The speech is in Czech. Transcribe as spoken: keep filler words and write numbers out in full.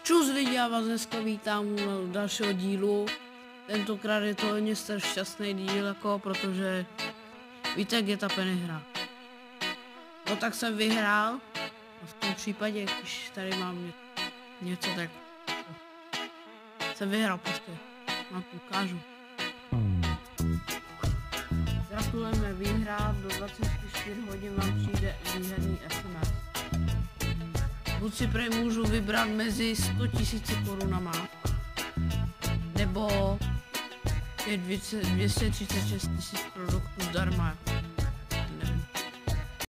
Čus lidi, já vás dneska vítám u dalšího dílu. Tentokrát je to hodně šťastný díl, jako, protože víte, jak je ta Penny hra. No tak jsem vyhrál a v tom případě, když tady mám ně, něco, tak jsem vyhrál, prostě. Vám to ukážu. Gratulujeme, vyhrát, do dvacet čtyři hodin vám přijde výherní es em es. Buď si prej můžu vybrat mezi sto tisíc korunama, nebo je dvě stě třicet šest tisíc produktů zdarma.